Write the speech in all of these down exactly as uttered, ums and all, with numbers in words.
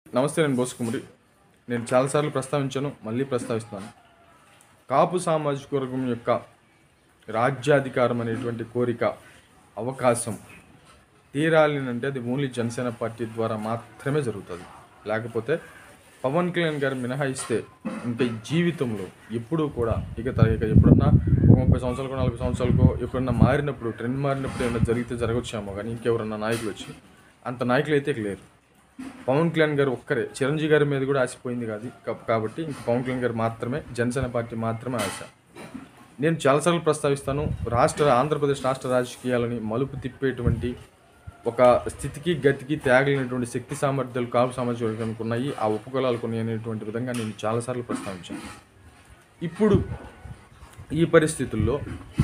నమస్తే. నేను బోస్ కొమ్మరి. నేను చాలాసార్లు ప్రస్తావించాను, మళ్ళీ ప్రస్తావిస్తున్నాను. కాపు సామాజిక వర్గం యొక్క రాజ్యాధికారం అనేటువంటి కోరిక, అవకాశం తీరాలి అంటే అది ఓన్లీ జనసేన పార్టీ ద్వారా మాత్రమే జరుగుతుంది. లేకపోతే పవన్ కళ్యాణ్ గారు మినహాయిస్తే ఇంకా జీవితంలో ఎప్పుడూ కూడా ఇక ఇక ఎప్పుడన్నా ఒక ముప్పై సంవత్సరాలకో నలభై సంవత్సరాలకో ఎప్పుడన్నా మారినప్పుడు ట్రెండ్ మారినప్పుడు ఏమైనా జరిగితే జరగచ్చేమో, కానీ ఇంకెవరన్నా నాయకులు వచ్చి అంత నాయకులు అయితే ఇక లేరు. పవన్ కళ్యాణ్ గారు ఒక్కరే. చిరంజీవి గారి మీద కూడా ఆశపోయింది కాదు కాబట్టి ఇంక పవన్ కళ్యాణ్ గారు మాత్రమే, జనసేన పార్టీ మాత్రమే ఆశ. నేను చాలాసార్లు ప్రస్తావిస్తాను, రాష్ట్ర ఆంధ్రప్రదేశ్ రాష్ట్ర రాజకీయాలని మలుపు తిప్పేటువంటి ఒక స్థితికి గతికి తేగలిగినటువంటి శక్తి సామర్థ్యాలు కాపు సామాజిక వర్గానికి ఉన్నాయి, ఆ ఉపకులాలకు ఉన్నాయి అనేటువంటి విధంగా నేను చాలాసార్లు ప్రస్తావించాను. ఇప్పుడు ఈ పరిస్థితుల్లో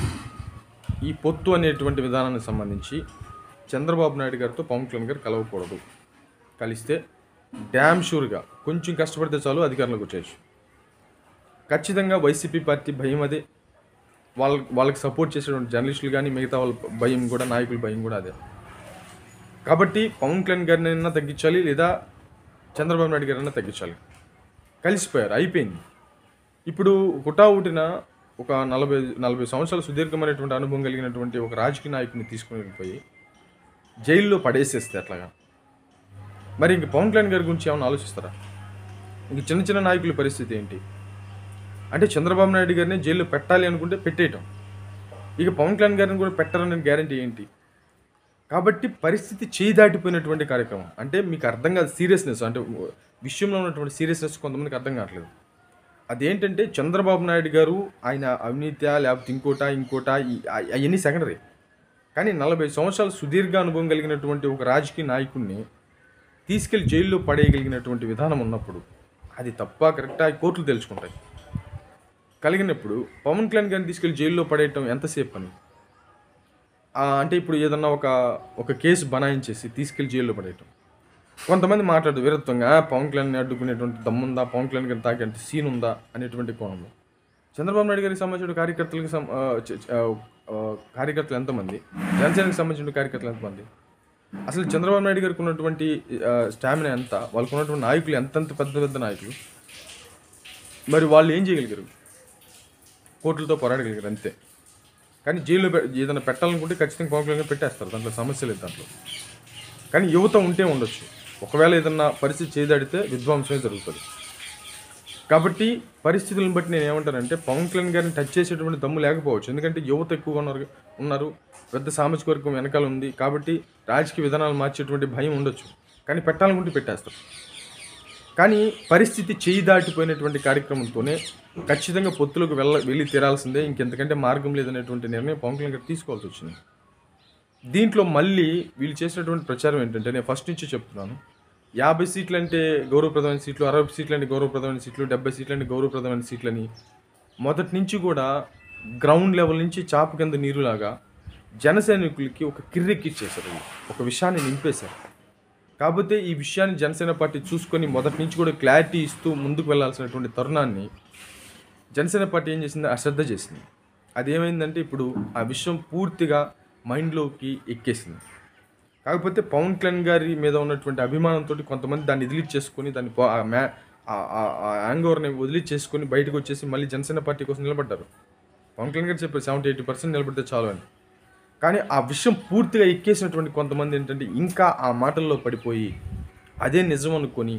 ఈ పొత్తు అనేటువంటి విధానానికి సంబంధించి చంద్రబాబు నాయుడు గారితో పవన్ కళ్యాణ్ గారు కలవకూడదు. కలిస్తే డ్యామ్ షూర్గా కొంచెం కష్టపడితే చాలు అధికారంలోకి వచ్చేయచ్చు. ఖచ్చితంగా వైసీపీ పార్టీ భయం అదే, వాళ్ళ వాళ్ళకి సపోర్ట్ చేసేటువంటి జర్నలిస్టులు కానీ మిగతా వాళ్ళ భయం కూడా, నాయకుల భయం కూడా అదే. కాబట్టి పవన్ కళ్యాణ్ గారిని అయినా తగ్గించాలి, లేదా చంద్రబాబు నాయుడు గారైనా తగ్గించాలి. కలిసిపోయారు, అయిపోయింది. ఇప్పుడు హుటాహుటిన ఒక నలభై నలభై సంవత్సరాల సుదీర్ఘమైనటువంటి అనుభవం కలిగినటువంటి ఒక రాజకీయ నాయకుని తీసుకుని వెళ్ళిపోయి జైల్లో పడేసేస్తే అట్లాగా మరి ఇంక పవన్ కళ్యాణ్ గారి గురించి ఏమైనా ఆలోచిస్తారా? ఇంక చిన్న చిన్న నాయకుల పరిస్థితి ఏంటి అంటే, చంద్రబాబు నాయుడు గారిని జైల్లో పెట్టాలి అనుకుంటే పెట్టేయటం, ఇక పవన్ కళ్యాణ్ గారిని కూడా పెట్టాలనే గ్యారంటీ ఏంటి? కాబట్టి పరిస్థితి చేయి దాటిపోయినటువంటి కార్యక్రమం. అంటే మీకు అర్థం కాదు సీరియస్నెస్, అంటే విషయంలో ఉన్నటువంటి సీరియస్నెస్ కొంతమందికి అర్థం కావట్లేదు. అదేంటంటే చంద్రబాబు నాయుడు గారు ఆయన అవినీతి లేకపోతే ఇంకోట ఇంకోట అవన్నీ సెకండరీ, కానీ నలభై సంవత్సరాల సుదీర్ఘ అనుభవం కలిగినటువంటి ఒక రాజకీయ నాయకుడిని తీసుకెళ్లి జైల్లో పడేయగలిగినటువంటి విధానం ఉన్నప్పుడు అది తప్ప కరెక్టా కోర్టులు తెలుసుకుంటాయి. కలిగినప్పుడు పవన్ కళ్యాణ్ గారిని తీసుకెళ్లి జైల్లో పడేయటం ఎంతసేపు అని అంటే, ఇప్పుడు ఏదన్నా ఒక ఒక కేసు బనాయించేసి తీసుకెళ్లి జైల్లో పడేయటం. కొంతమంది మాట్లాడు వీరత్వంగా పవన్ కళ్యాణ్ని అడ్డుకునేటువంటి దమ్ముందా, పవన్ కళ్యాణ్ గారిని తాకేంత సీన్ ఉందా అనేటువంటి కోణంలో చంద్రబాబు నాయుడు గారికి సంబంధించిన కార్యకర్తలకు కార్యకర్తలు ఎంతమంది, జనసేనకు సంబంధించిన కార్యకర్తలు ఎంతమంది, అసలు చంద్రబాబు నాయుడు గారికి ఉన్నటువంటి స్టామినా ఎంత, వాళ్ళకు ఉన్నటువంటి నాయకులు ఎంతంత పెద్ద పెద్ద నాయకులు, మరి వాళ్ళు ఏం చేయగలిగారు? కోర్టులతో పోరాడగలిగారు అంతే. కానీ జైల్లో ఏదైనా పెట్టాలనుకుంటే ఖచ్చితంగా పవన్ కళ్యాణ్ పెట్టేస్తారు, దాంట్లో సమస్య లేదు దాంట్లో. కానీ యువత ఉంటే ఉండొచ్చు, ఒకవేళ ఏదన్నా పరిస్థితి చేయదాడితే విధ్వంసమే జరుగుతుంది. కాబట్టి పరిస్థితులను బట్టి నేను ఏమంటానంటే, పవన్ కళ్యాణ్ గారిని టచ్ చేసేటువంటి దమ్ము లేకపోవచ్చు, ఎందుకంటే యువత ఎక్కువగా ఉన్నారు ఉన్నారు పెద్ద సామాజిక వర్గం వెనకాల ఉంది కాబట్టి రాజకీయ విధానాలు మార్చేటువంటి భయం ఉండొచ్చు, కానీ పెట్టాలనుకుంటే పెట్టేస్తారు. కానీ పరిస్థితి చేయి దాటిపోయినటువంటి కార్యక్రమంతోనే ఖచ్చితంగా పొత్తులకు వెళ్ళ వెళ్ళి తీరాల్సిందే, ఇంకెంతకంటే మార్గం లేదనేటువంటి నిర్ణయం పవన్ కళ్యాణ్ గారు తీసుకోవాల్సి వచ్చింది. దీంట్లో మళ్ళీ వీళ్ళు చేసినటువంటి ప్రచారం ఏంటంటే, నేను ఫస్ట్ నుంచి చెప్తున్నాను, యాభై సీట్లు అంటే గౌరవప్రదమైన సీట్లు, అరవై సీట్లు అంటే గౌరవప్రదమైన సీట్లు, డెబ్బై సీట్లు అంటే గౌరవప్రదమైన సీట్లని మొదటి నుంచి కూడా గ్రౌండ్ లెవెల్ నుంచి చాప కింద నీరులాగా జనసైనికులకి ఒక కిర్రెక్కిచ్చేశారు, ఒక విషయాన్ని నింపేశారు. కాకపోతే ఈ విషయాన్ని జనసేన పార్టీ చూసుకొని మొదటి నుంచి కూడా క్లారిటీ ఇస్తూ ముందుకు వెళ్లాల్సినటువంటి తరుణాన్ని జనసేన పార్టీ ఏం చేసింది, అశ్రద్ధ చేసింది. అదేమైందంటే ఇప్పుడు ఆ విషయం పూర్తిగా మైండ్లోకి ఎక్కేసింది. కాకపోతే పవన్ కళ్యాణ్ గారి మీద ఉన్నటువంటి అభిమానంతో కొంతమంది దాన్ని వదిలిచ్చేసుకొని, దాన్ని యాంగోర్ని వదిలిచ్చేసుకొని బయటకు వచ్చేసి మళ్ళీ జనసేన పార్టీ కోసం నిలబడ్డారు. పవన్ కళ్యాణ్ గారు చెప్పారు సెవెంటీ ఎయిటీ పర్సెంట్ నిలబడితే చాలు అని. కానీ ఆ విషయం పూర్తిగా ఎక్కేసినటువంటి కొంతమంది ఏంటంటే ఇంకా ఆ మాటల్లో పడిపోయి అదే నిజం అనుకొని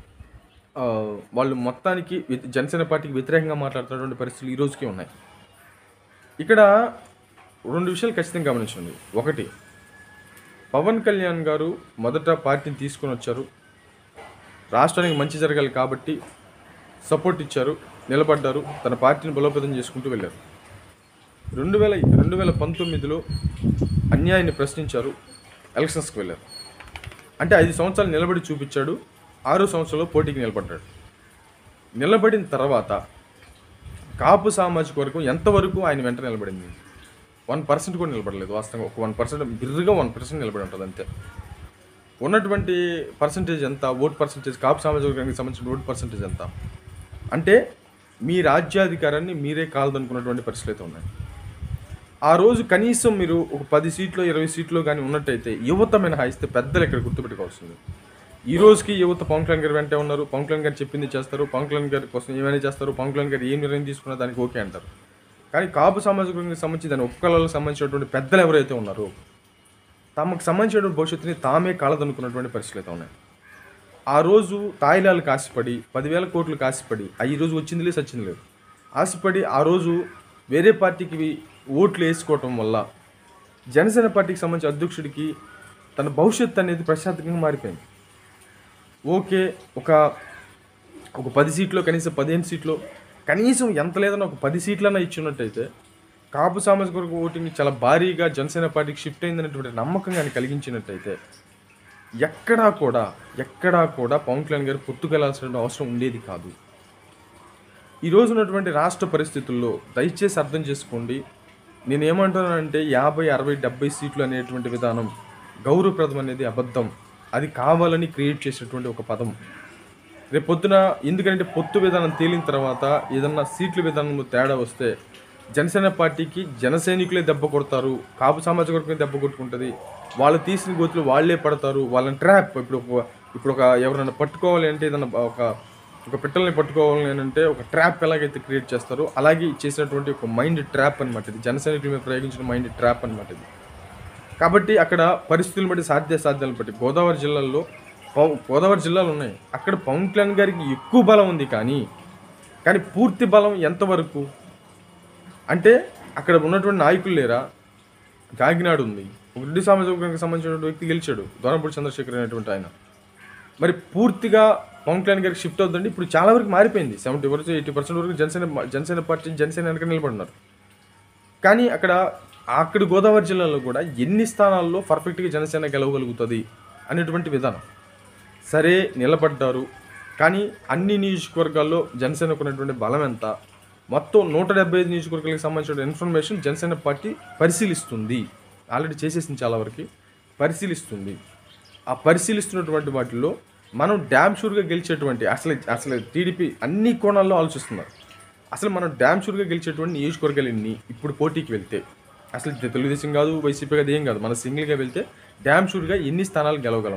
వాళ్ళు మొత్తానికి జనసేన పార్టీకి వ్యతిరేకంగా మాట్లాడుతున్నటువంటి పరిస్థితులు ఈ రోజుకే ఉన్నాయి. ఇక్కడ రెండు విషయాలు ఖచ్చితంగా గమనించండి. ఒకటి, పవన్ కళ్యాణ్ గారు మొదట పార్టీని తీసుకొని వచ్చారు, రాష్ట్రానికి మంచి జరగాలి కాబట్టి సపోర్ట్ ఇచ్చారు, నిలబడ్డారు, తన పార్టీని బలోపేతం చేసుకుంటూ వెళ్ళారు. రెండు వేల రెండు వేల పంతొమ్మిదిలో అన్యాయాన్ని ప్రశ్నించారు, ఎలక్షన్స్కి వెళ్ళారు. అంటే ఐదు సంవత్సరాలు నిలబడి చూపించాడు, ఆరో సంవత్సరంలో పోటీకి నిలబడ్డాడు. నిలబడిన తర్వాత కాపు సామాజిక వర్గం ఎంతవరకు ఆయన వెంట నిలబడింది? వన్ పర్సెంట్ కూడా నిలబడలేదు. వాస్తవంగా ఒక వన్ పర్సెంట్ బిర్రుగా వన్ పర్సెంట్ నిలబడి ఉంటుంది అంతే. ఉన్నటువంటి పర్సంటేజ్ ఎంత, ఓట్ పర్సంటేజ్, కాపు సామాజిక వర్గానికి సంబంధించిన ఓట్ పర్సంటేజ్ ఎంత అంటే మీ రాజ్యాధికారాన్ని మీరే కాలదనుకున్నటువంటి పరిస్థితులు అయితే ఉన్నాయి. ఆ రోజు కనీసం మీరు ఒక పది సీట్లు ఇరవై సీట్లు కానీ ఉన్నట్టయితే యువత మినహాయిస్తే పెద్దలు ఇక్కడ గుర్తుపెట్టుకోవాల్సింది, ఈ రోజుకి యువత పవన్ కళ్యాణ్ గారు వెంటే ఉన్నారు. పవన్ కళ్యాణ్ గారు చెప్పింది చేస్తారు. పవన్ కళ్యాణ్ గారి కోసం ఏమైనా చేస్తారు. పవన్ కళ్యాణ్ గారు ఏ నిర్ణయం తీసుకున్నా దానికి ఓకే అంటారు. కానీ కాపు సామాజిక వర్గానికి సంబంధించి దాని ఒక్కళ్ళకి సంబంధించినటువంటి పెద్దలు ఎవరైతే ఉన్నారో తమకు సంబంధించినటువంటి భవిష్యత్తుని తామే కళదనుకున్నటువంటి పరిస్థితులు అయితే ఉన్నాయి. ఆ రోజు తాయిలాలు కాసిపడి పదివేల కోట్లు కాసిపడి ఆ ఈ రోజు వచ్చింది లేదు సచ్చింది లేదు ఆశపడి ఆ రోజు వేరే పార్టీకి ఓట్లు వేసుకోవటం వల్ల జనసేన పార్టీకి సంబంధించిన అధ్యక్షుడికి తన భవిష్యత్తు అనేది ప్రశాంతంగా మారిపోయింది. ఓకే, ఒక ఒక పది సీట్లో కనీసం పదిహేను సీట్లో కనీసం ఎంత లేదన్నా ఒక పది సీట్లన్నా ఇచ్చినట్టయితే కాపు సామాజిక వర్గ ఓటింగ్ చాలా భారీగా జనసేన పార్టీకి షిఫ్ట్ అయిందనేటువంటి నమ్మకం కానీ కలిగించినట్టయితే ఎక్కడా కూడా ఎక్కడా కూడా పవన్ కళ్యాణ్ గారు పొత్తుకెళ్లాల్సిన అవసరం ఉండేది కాదు. ఈరోజు ఉన్నటువంటి రాష్ట్ర పరిస్థితుల్లో దయచేసి అర్థం చేసుకోండి. నేను ఏమంటున్నానంటే యాభై అరవై డెబ్బై సీట్లు అనేటువంటి విధానం గౌరవప్రదం అనేది అబద్ధం. అది కావాలని క్రియేట్ చేసినటువంటి ఒక పదం. రేపు పొద్దున ఎందుకంటే పొత్తు విధానం తేలిన తర్వాత ఏదన్నా సీట్ల విధానంలో తేడా వస్తే జనసేన పార్టీకి జనసైనికులే దెబ్బ కొడతారు, కాపు సామాజిక వర్గం దెబ్బ కొట్టుకుంటుంది, వాళ్ళు తీసిన గోతులు వాళ్లే పడతారు, వాళ్ళని ట్రాప్ ఇప్పుడు ఒక ఇప్పుడు ఒక ఎవరైనా పట్టుకోవాలి అంటే ఏదన్నా ఒక ఒక పిట్టల్ని పట్టుకోవాలి అని అంటే ఒక ట్రాప్ ఎలాగైతే క్రియేట్ చేస్తారో అలాగే చేసినటువంటి ఒక మైండ్ ట్రాప్ అనమాట ఇది. జనసైనికుల మీద ప్రయోగించిన మైండ్ ట్రాప్ అనమాట ఇది. కాబట్టి అక్కడ పరిస్థితులను బట్టి సాధ్య సాధ్యాలను బట్టి గోదావరి జిల్లాల్లో గోదావరి జిల్లాలు ఉన్నాయి. అక్కడ పవన్ కళ్యాణ్ గారికి ఎక్కువ బలం ఉంది. కానీ కానీ పూర్తి బలం ఎంతవరకు అంటే అక్కడ ఉన్నటువంటి నాయకులు లేరా? కాకినాడ ఉంది, ఒక రెడ్డి సామాజిక వర్గానికి సంబంధించినటువంటి వ్యక్తి గెలిచాడు, దొరంపూడి చంద్రశేఖర్ అనేటువంటి ఆయన. మరి పూర్తిగా పవన్ కళ్యాణ్ గారికి షిఫ్ట్ అవుతుందండి. ఇప్పుడు చాలా వరకు మారిపోయింది. సెవెంటీ పర్సెంట్ ఎయిటీ పర్సెంట్ వరకు జనసేన జనసేన పార్టీ జనసేన వెనక నిలబడినారు. కానీ అక్కడ అక్కడ గోదావరి జిల్లాలో కూడా ఎన్ని స్థానాల్లో పర్ఫెక్ట్గా జనసేన గెలవగలుగుతుంది అనేటువంటి విధానం. సరే నిలబడ్డారు, కానీ అన్ని నియోజకవర్గాల్లో జనసేనకు ఉన్నటువంటి బలం ఎంత, మొత్తం నూట డెబ్బై ఐదు నియోజకవర్గాలకు సంబంధించిన ఇన్ఫర్మేషన్ జనసేన పార్టీ పరిశీలిస్తుంది. ఆల్రెడీ చేసేసింది, చాలా వరకు పరిశీలిస్తుంది. ఆ పరిశీలిస్తున్నటువంటి వాటిల్లో మనం డ్యామ్ షూర్గా గెలిచేటువంటి అసలు అసలు టీడీపీ అన్ని కోణాల్లో ఆలోచిస్తున్నారు. అసలు మనం డ్యామ్ షూర్గా గెలిచేటువంటి నియోజకవర్గాలు ఎన్ని ఇప్పుడు పోటీకి వెళ్తే, అసలు తెలుగుదేశం కాదు వైసీపీ కాదు ఏం కాదు, మన సింగిల్గా వెళ్తే డ్యామ్ షూర్గా ఎన్ని స్థానాలు గెలవగలం.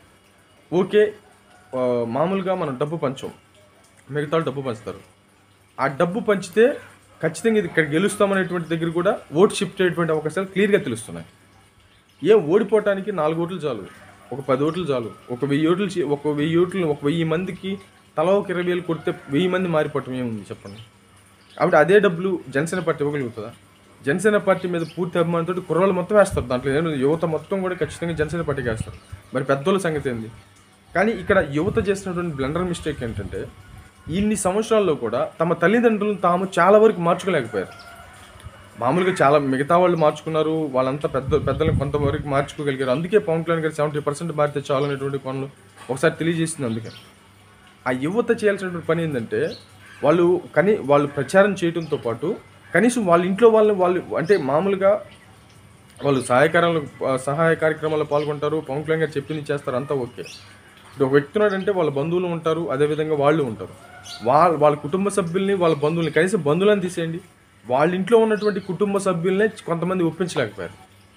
ఓకే, మామూలుగా మనం డబ్బు పంచం, మిగతా డబ్బు పంచుతారు. ఆ డబ్బు పంచితే ఖచ్చితంగా ఇది ఇక్కడ గెలుస్తామనేటువంటి దగ్గర కూడా ఓటు షిఫ్ట్ అయ్యేటువంటి అవకాశాలు క్లియర్గా తెలుస్తున్నాయి. ఏం ఓడిపోవటానికి నాలుగు ఓట్లు చాలు, ఒక పది ఓట్లు చాలు, ఒక వెయ్యి ఓట్లు ఒక వెయ్యి ఓట్లు ఒక వెయ్యి మందికి తలా ఒక ఇరవై వేలు కొడితే వెయ్యి మంది మారిపోవటం ఏముంది చెప్పండి. కాబట్టి అదే డబ్బులు జనసేన పార్టీ ఇవ్వగలుగుతుందా? జనసేన పార్టీ మీద పూర్తి అభిమానంతో కుర్రాళ్ళు మొత్తం వేస్తారు. దాంట్లో ఏమో యువత మొత్తం కూడా ఖచ్చితంగా జనసేన పార్టీకి వేస్తారు. మరి పెద్దోళ్ళ సంగతి ఏంది? కానీ ఇక్కడ యువత చేసినటువంటి బ్లండర్ మిస్టేక్ ఏంటంటే ఇన్ని సంవత్సరాల్లో కూడా తమ తల్లిదండ్రులను తాము చాలా వరకు మార్చుకోలేకపోయారు. మామూలుగా చాలా మిగతా వాళ్ళు మార్చుకున్నారు, వాళ్ళంతా పెద్ద పెద్దలను కొంతవరకు మార్చుకోగలిగారు. అందుకే పవన్ కళ్యాణ్ గారు సెవెంటీ పర్సెంట్ మారితే చాలు అనేటువంటి పనులు ఒకసారి తెలియజేసింది. అందుకే ఆ యువత చేయాల్సినటువంటి పని ఏంటంటే వాళ్ళు కనీ వాళ్ళు ప్రచారం చేయడంతో పాటు కనీసం వాళ్ళ ఇంట్లో వాళ్ళని వాళ్ళు అంటే మామూలుగా వాళ్ళు సహాయకారాలు సహాయ కార్యక్రమాల్లో పాల్గొంటారు, పవన్ కళ్యాణ్ గారు చెప్పింది చేస్తారు, అంతా ఓకే. ఇప్పుడు ఒక వ్యక్తి ఉన్నాడంటే వాళ్ళ బంధువులు ఉంటారు, అదేవిధంగా వాళ్ళు ఉంటారు. వాళ్ళ వాళ్ళ కుటుంబ సభ్యుల్ని వాళ్ళ బంధువుల్ని కనీసం బంధువులని తీసేయండి, వాళ్ళ ఇంట్లో ఉన్నటువంటి కుటుంబ సభ్యులనే కొంతమంది ఒప్పించలేకపోయారు.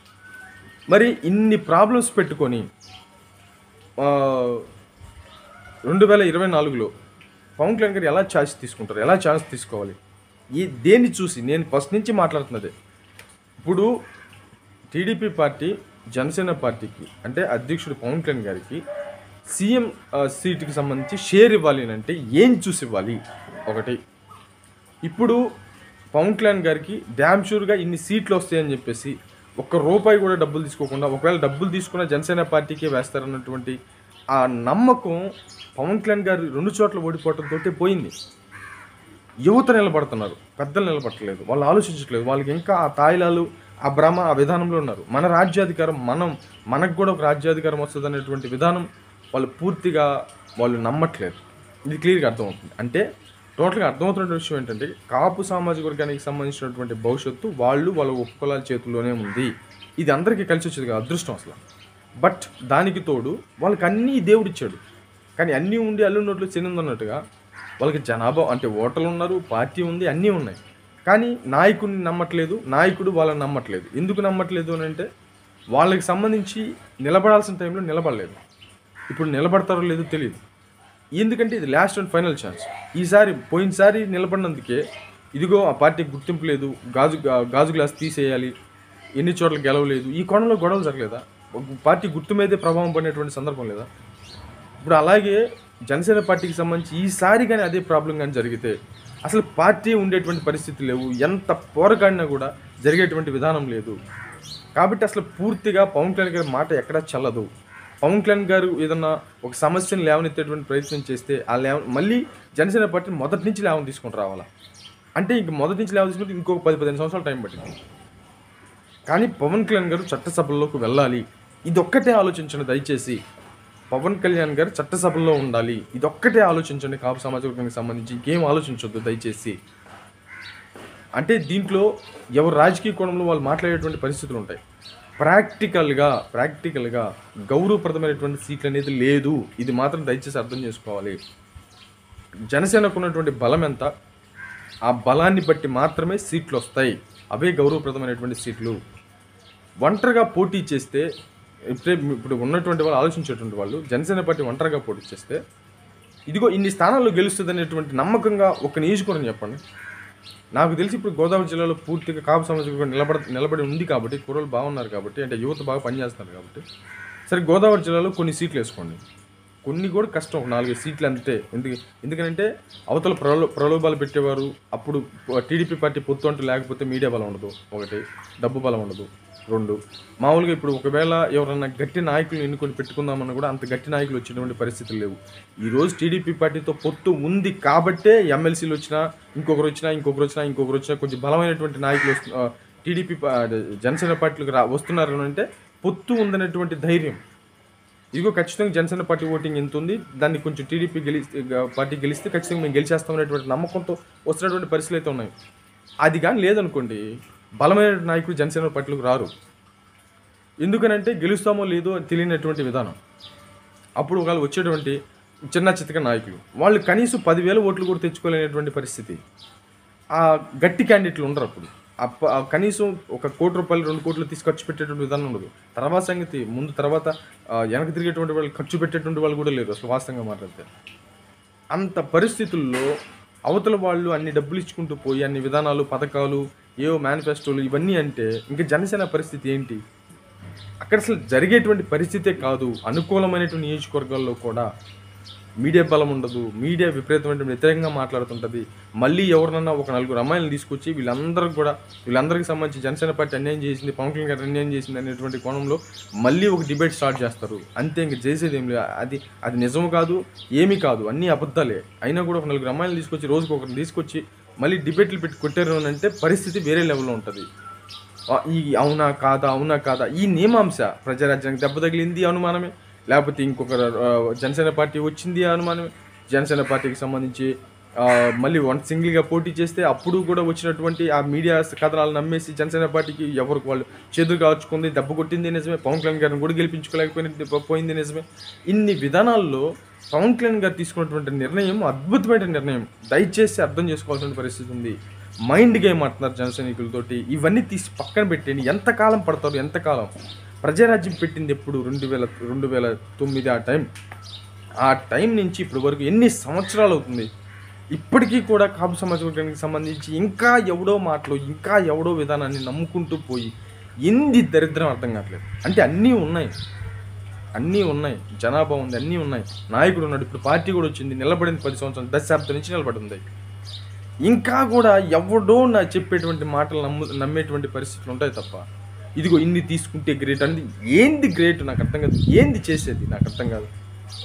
మరి ఇన్ని ప్రాబ్లమ్స్ పెట్టుకొని రెండు వేల ఇరవై నాలుగులో పవన్ కళ్యాణ్ గారు ఎలా ఛాన్స్ తీసుకుంటారు, ఎలా ఛాన్స్ తీసుకోవాలి, ఈ దేన్ని చూసి నేను ఫస్ట్ నుంచి మాట్లాడుతున్నదే. ఇప్పుడు టీడీపీ పార్టీ జనసేన పార్టీకి అంటే అధ్యక్షుడు పవన్ కళ్యాణ్ గారికి సీఎం సీటుకి సంబంధించి షేర్ ఇవ్వాలి అని అంటే ఏం చూసి ఇవ్వాలి? ఒకటి, ఇప్పుడు పవన్ కళ్యాణ్ గారికి డ్యామ్ షూర్గా ఇన్ని సీట్లు వస్తాయని చెప్పేసి ఒక్క రూపాయి కూడా డబ్బులు తీసుకోకుండా, ఒకవేళ డబ్బులు తీసుకున్న జనసేన పార్టీకే వేస్తారన్నటువంటి ఆ నమ్మకం పవన్ కళ్యాణ్ గారు రెండు చోట్ల ఓడిపోవడంతో పోయింది. యువత నిలబడుతున్నారు, పెద్దలు నిలబడట్లేదు, వాళ్ళు ఆలోచించట్లేదు, వాళ్ళకి ఇంకా ఆ తాయిలాలు ఆ భ్రమ ఆ విధానంలో ఉన్నారు. మన రాజ్యాధికారం మనం మనకు కూడా ఒక రాజ్యాధికారం వస్తుంది అనేటువంటి విధానం వాళ్ళు పూర్తిగా వాళ్ళు నమ్మట్లేదు. ఇది క్లియర్గా అర్థమవుతుంది. అంటే టోటల్గా అర్థమవుతున్న విషయం ఏంటంటే కాపు సామాజిక వర్గానికి సంబంధించినటువంటి భవిష్యత్తు వాళ్ళు వాళ్ళ ఉపకులాల చేతుల్లోనే ఉంది. ఇది అందరికీ కలిసి వచ్చేది కదా, అదృష్టం అసలు. బట్ దానికి తోడు వాళ్ళకి అన్నీ దేవుడిచ్చాడు. కానీ అన్నీ ఉండి అల్లు నోట్లు చెందిందన్నట్టుగా వాళ్ళకి జనాభా అంటే ఓటర్లు ఉన్నారు, పార్టీ ఉంది, అన్నీ ఉన్నాయి. కానీ నాయకుడిని నమ్మట్లేదు, నాయకుడు వాళ్ళని నమ్మట్లేదు. ఎందుకు నమ్మట్లేదు అని అంటే వాళ్ళకి సంబంధించి నిలబడాల్సిన టైంలో నిలబడలేదు. ఇప్పుడు నిలబడతారో లేదో తెలియదు. ఎందుకంటే ఇది లాస్ట్ అండ్ ఫైనల్ ఛాన్స్. ఈసారి పోయినసారి నిలబడినందుకే ఇదిగో ఆ పార్టీకి గుర్తింపు లేదు, గాజు గాజు గ్లాస్ తీసేయాలి, ఎన్ని చోట్ల గెలవలేదు, ఈ కోణంలో గొడవలు జరగలేదా? పార్టీ గుర్తు మీదే ప్రభావం పడినటువంటి సందర్భం లేదా? ఇప్పుడు అలాగే జనసేన పార్టీకి సంబంధించి ఈసారి కానీ అదే ప్రాబ్లం కానీ జరిగితే అసలు పార్టీ ఉండేటువంటి పరిస్థితులు లేవు. ఎంత పోరాడినా కూడా జరిగేటువంటి విధానం లేదు. కాబట్టి అసలు పూర్తిగా పవన్ కళ్యాణ్ గారి మాట ఎక్కడా చల్లదు. పవన్ కళ్యాణ్ గారు ఏదన్నా ఒక సమస్యను లేవనెత్తేటువంటి ప్రయత్నం చేస్తే ఆ లేవ మళ్ళీ జనసేన పార్టీ మొదటి నుంచి లేవని తీసుకుంటూ రావాలా అంటే ఇంక మొదటి నుంచి లేవ తీసుకుంటే ఇంకొక పది పదిహేను సంవత్సరాలు టైం పట్టింది. కానీ పవన్ కళ్యాణ్ గారు చట్టసభల్లోకి వెళ్ళాలి, ఇదొక్కటే ఆలోచించండి దయచేసి. పవన్ కళ్యాణ్ గారు చట్టసభల్లో ఉండాలి, ఇదొక్కటే ఆలోచించండి. కాపు సామాజిక వర్గానికి సంబంధించి ఇంకేం ఆలోచించొద్దు దయచేసి. అంటే దీంట్లో ఎవరు రాజకీయ కోణంలో వాళ్ళు మాట్లాడేటువంటి పరిస్థితులు ఉంటాయి. ప్రాక్టికల్గా ప్రాక్టికల్గా గౌరవప్రదమైనటువంటి సీట్లు అనేది లేదు. ఇది మాత్రం దయచేసి అర్థం చేసుకోవాలి. జనసేనకు ఉన్నటువంటి బలం ఎంత, ఆ బలాన్ని బట్టి మాత్రమే సీట్లు వస్తాయి. అవే గౌరవప్రదమైనటువంటి సీట్లు. ఒంటరిగా పోటీ చేస్తే ఇప్పుడే ఇప్పుడు ఉన్నటువంటి వాళ్ళు ఆలోచించేటువంటి వాళ్ళు జనసేన పార్టీ ఒంటరిగా పోటీ చేస్తే ఇదిగో ఇన్ని స్థానాల్లో గెలుస్తుంది అనేటువంటి నమ్మకంగా ఒక నియోజకవర్గం చెప్పండి. నాకు తెలిసి ఇప్పుడు గోదావరి జిల్లాలో పూర్తిగా కాపు సామాజిక నిలబడ నిలబడి ఉంది కాబట్టి, కుర్రలు బాగున్నారు కాబట్టి, అంటే యువత బాగా పనిచేస్తున్నారు కాబట్టి, సరే గోదావరి జిల్లాలో కొన్ని సీట్లు వేసుకోండి. కొన్ని కూడా కష్టం, ఒక నాలుగైదు సీట్లు అంతే. ఎందుకు ఎందుకంటే అవతల ప్రలో ప్రలోభాలు పెట్టేవారు. అప్పుడు టీడీపీ పార్టీ పొత్తు అంటూ లేకపోతే మీడియా బలం ఉండదు, ఒకటి డబ్బు బలం ఉండదు, రెండు మామూలుగా ఇప్పుడు ఒకవేళ ఎవరన్నా గట్టి నాయకులు ఎన్నుకొని పెట్టుకుందామన్నా కూడా అంత గట్టి నాయకులు వచ్చేటువంటి పరిస్థితులు లేవు. ఈరోజు టీడీపీ పార్టీతో పొత్తు ఉంది కాబట్టే ఎమ్మెల్సీలు వచ్చినా, ఇంకొకరు వచ్చినా ఇంకొకరు వచ్చినా ఇంకొకరు వచ్చినా కొంచెం బలమైనటువంటి నాయకులు వస్తు టీడీపీ జనసేన పార్టీలకు రా వస్తున్నారు అంటే పొత్తు ఉందనేటువంటి ధైర్యం. ఇదిగో ఖచ్చితంగా జనసేన పార్టీ ఓటింగ్ ఎంత ఉంది, దాన్ని కొంచెం టీడీపీ గెలి పార్టీ గెలిస్తే ఖచ్చితంగా మేము గెలిచేస్తామనేటువంటి నమ్మకంతో వస్తున్నటువంటి పరిస్థితులు అయితే ఉన్నాయి. అది కానీ లేదనుకోండి, బలమైన నాయకులు జనసేన పార్టీలకు రారు. ఎందుకనంటే గెలుస్తామో లేదో తెలియనటువంటి విధానం. అప్పుడు వాళ్ళు వచ్చేటువంటి చిన్న చిత్తక నాయకులు వాళ్ళు కనీసం పదివేల ఓట్లు కూడా తెచ్చుకోలేనటువంటి పరిస్థితి. ఆ గట్టి క్యాండిడేట్లు ఉండరు. అప్పుడు కనీసం ఒక కోటి రూపాయలు రెండు కోట్లు తీసి ఖర్చు పెట్టేటువంటి విధానం ఉండదు. తర్వాత సంగతి ముందు తర్వాత వెనక తిరిగేటువంటి వాళ్ళు ఖర్చు పెట్టేటువంటి వాళ్ళు కూడా లేరు అసలు వాస్తవంగా మాట్లాడితే. అంత పరిస్థితుల్లో అవతల వాళ్ళు అన్ని డబ్బులు ఇచ్చుకుంటూ పోయి అన్ని విధానాలు, పథకాలు, ఏవో మేనిఫెస్టోలు ఇవన్నీ అంటే ఇంకా జనసేన పరిస్థితి ఏంటి? అక్కడ అసలు జరిగేటువంటి పరిస్థితే కాదు. అనుకూలమైనటువంటి నియోజకవర్గాల్లో కూడా మీడియా బలం ఉండదు, మీడియా విపరీతమైన వ్యతిరేకంగా మాట్లాడుతుంటుంది. మళ్ళీ ఎవరినన్నా ఒక నలుగురు అమ్మాయిలను తీసుకొచ్చి వీళ్ళందరూ కూడా వీళ్ళందరికీ సంబంధించి జనసేన పార్టీ అన్యాయం చేసింది, పవన్ కళ్యాణ్ గారు అన్యాయం చేసింది అనేటువంటి కోణంలో మళ్ళీ ఒక డిబేట్ స్టార్ట్ చేస్తారు. అంతే, ఇంక చేసేది ఏం లేదు. అది అది నిజం కాదు, ఏమీ కాదు, అన్నీ అబద్ధాలే. అయినా కూడా ఒక నలుగురు అమ్మాయిలను తీసుకొచ్చి రోజుకు ఒకరిని తీసుకొచ్చి మళ్ళీ డిబేట్లు పెట్టి కొట్టారు అని అంటే పరిస్థితి వేరే లెవెల్లో ఉంటుంది. ఈ అవునా కాదా అవునా కాదా ఈ నియమాంశ ప్రజారాజ్యానికి దెబ్బ తగిలింది అనుమానమే, లేకపోతే ఇంకొక జనసేన పార్టీ వచ్చింది అనుమానమే. జనసేన పార్టీకి సంబంధించి మళ్ళీ వన్ సింగిల్గా పోటీ చేస్తే అప్పుడు కూడా వచ్చినటువంటి ఆ మీడియా కథనాలు నమ్మేసి జనసేన పార్టీకి ఎవరికి వాళ్ళు చేతులు కాచుకుంది, దెబ్బ కొట్టింది నిజమే. పవన్ కళ్యాణ్ గారిని కూడా గెలిపించుకోలేకపోయిన పోయింది నిజమే. ఇన్ని విధానాల్లో పవన్ కళ్యాణ్ గారు తీసుకున్నటువంటి నిర్ణయం అద్భుతమైన నిర్ణయం. దయచేసి అర్థం చేసుకోవాల్సిన పరిస్థితి ఉంది. మైండ్ గేమ్ ఆడుతున్నారు జన సైనికులతోటి. ఇవన్నీ తీసి పక్కన పెట్టండి. ఎంతకాలం పడతారు, ఎంతకాలం? ప్రజారాజ్యం పెట్టింది ఎప్పుడు? రెండు వేల రెండు వేల తొమ్మిది ఆ టైం ఆ టైం నుంచి ఇప్పటి వరకు ఎన్ని సంవత్సరాలు అవుతుంది? ఇప్పటికీ కూడా కాపు సమాజ వర్గానికి సంబంధించి ఇంకా ఎవడో మాటలు, ఇంకా ఎవడో విధానాన్ని నమ్ముకుంటూ పోయి ఎంది దరిద్రం అర్థం కావట్లేదు. అంటే అన్నీ ఉన్నాయి, అన్నీ ఉన్నాయి, జనాభా ఉంది, అన్నీ ఉన్నాయి, నాయకుడు ఉన్నాడు, ఇప్పుడు పార్టీ కూడా వచ్చింది, నిలబడింది పది సంవత్సరాలు దశాబ్దం నుంచి నిలబడింది. ఇంకా కూడా ఎవడో నా చెప్పేటువంటి మాటలు నమ్ము నమ్మేటువంటి పరిస్థితులు ఉంటాయి తప్ప ఇదిగో ఇన్ని తీసుకుంటే గ్రేట్ అనేది ఏంది? గ్రేట్ నాకు అర్థం కాదు. ఏంది చేసేది నాకు అర్థం కాదు.